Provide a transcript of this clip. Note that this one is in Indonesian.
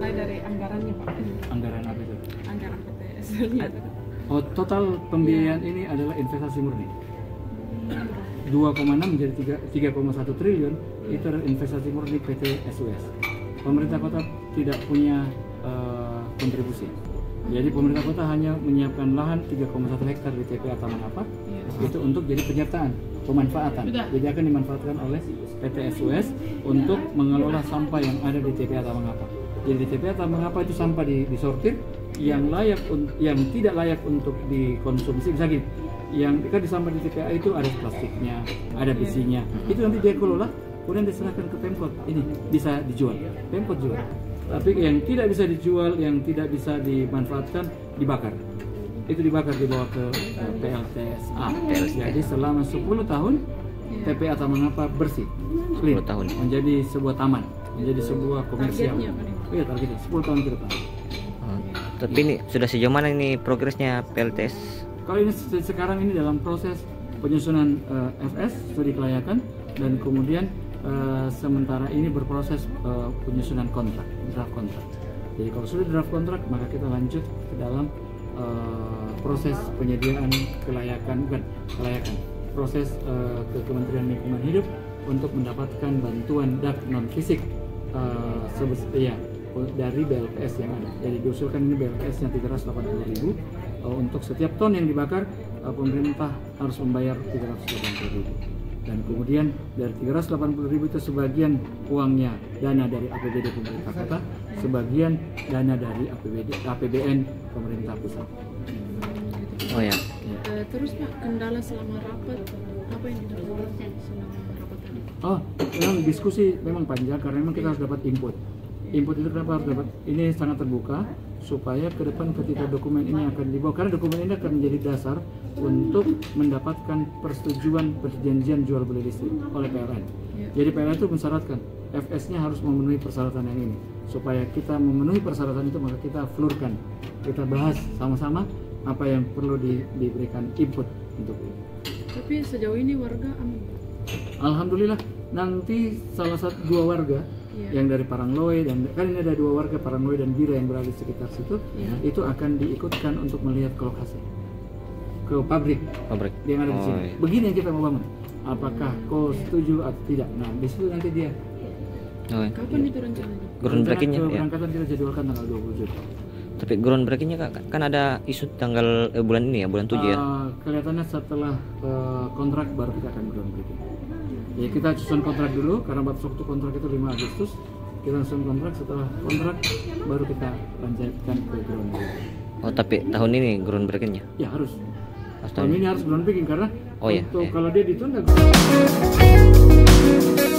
mulai dari anggarannya Pak. Anggaran apa itu? Anggaran PTS. Oh, total pembiayaan ini adalah investasi murni. 2,6 menjadi 3,1 triliun itu adalah investasi murni PT SUS. Pemerintah kota tidak punya kontribusi. Jadi pemerintah kota hanya menyiapkan lahan 3,1 hektar di TPA Taman Apa itu untuk jadi penyertaan, pemanfaatan. Jadi akan dimanfaatkan oleh PT SUS untuk mengelola sampah yang ada di TPA Taman Apa. Jadi di TPA Taman Apa itu sampah disortir, yang layak, yang tidak layak untuk dikonsumsi, bisa gitu. Yang kan di sampah di TPA itu ada plastiknya, ada besinya. Itu nanti dia kelola, kemudian diserahkan ke Pemkot. Ini bisa dijual, Pemkot jual. Tapi yang tidak bisa dijual, yang tidak bisa dimanfaatkan, dibakar. Itu dibakar, dibawa ke PLTSA. Jadi selama 10 tahun TPA Taman Apa bersih, clean, 10 tahun menjadi sebuah taman, menjadi sebuah komersial. Iya, targetnya 10 tahun ke depan. Tapi ini sudah sejauh mana ini progresnya PLTS? Kalau ini sekarang ini dalam proses penyusunan FS, studi kelayakan, dan kemudian sementara ini berproses penyusunan kontrak, draft kontrak. Jadi kalau sudah draft kontrak, maka kita lanjut ke dalam proses penyediaan kelayakan, bukan kelayakan, proses ke Kementerian Lingkungan Hidup untuk mendapatkan bantuan DAK non fisik dari BLPS yang ada. Jadi diusulkan ini BLPS yang 380.000 untuk setiap ton yang dibakar pemerintah harus membayar 380.000. Dan kemudian dari 380.000 itu sebagian uangnya dana dari APBD pemerintah kota, sebagian dana dari APBN pemerintah pusat. Oh ya. Terus Pak, kendala selama rapat apa yang dilakukan selama rapat tadi? Oh, memang diskusi memang panjang karena memang kita harus dapat input. Input itu kenapa harus dapat? Ini sangat terbuka supaya ke depan ketika dokumen ini akan dibawa, karena dokumen ini akan menjadi dasar untuk mendapatkan persetujuan perjanjian jual beli listrik oleh PLN. Jadi PLN itu mensyaratkan FS-nya harus memenuhi persyaratan yang ini. Supaya kita memenuhi persyaratan itu, maka kita flurkan, kita bahas sama-sama apa yang perlu diberikan input untuk ini. Tapi sejauh ini warga aman? Alhamdulillah, nanti salah satu 2 warga yang dari Parangloe, dan kan ini ada 2 warga Parangloe dan Bira yang berada di sekitar situ, itu akan diikutkan untuk melihat ke lokasi, ke pabrik yang ada di sini. Begini yang kita mau bangun, apakah kau setuju atau tidak? Nah, di situ nanti dia. Kapan itu rencananya? Groundbreakingnya ya. Keberangkatan kita jadwalkan tanggal 20 Juli. Tapi groundbreakingnya kan ada isu tanggal bulan ini ya, bulan 7 ya. Kelihatannya setelah kontrak baru kita akan groundbreaking. Ya, kita susun kontrak dulu karena waktu kontrak itu 5 Agustus. Kita susun kontrak, setelah kontrak baru kita lanjutkan ke groundbreaking. Oh, tapi tahun ini groundbreakingnya? Ya harus. Tahun ini harus groundbreaking karena kalau dia ditunda.